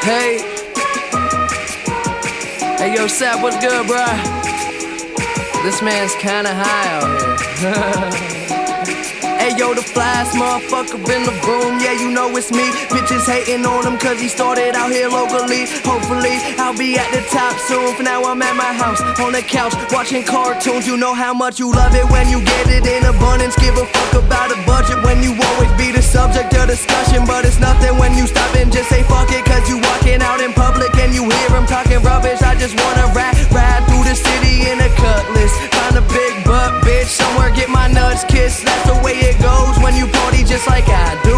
Hey, hey, yo, Sap, what's good, bruh? This man's kinda high out here. Hey, yo, the flyest motherfucker in the room, yeah, you know it's me. Bitches hating on him cause he started out here locally. Hopefully, I'll be at the top soon. For now, I'm at my house, on the couch, watching cartoons. You know how much you love it when you get it in abundance. Give a fuck about a budget when you always be the subject of discussion. But it's nothing when you stop and just say fuck it. Cause you walking out in public and you hear him talking rubbish. I just wanna ride through the city in a cutlass. Find a big butt bitch somewhere, get my nuts kissed. That's the way it goes when you party just like I do.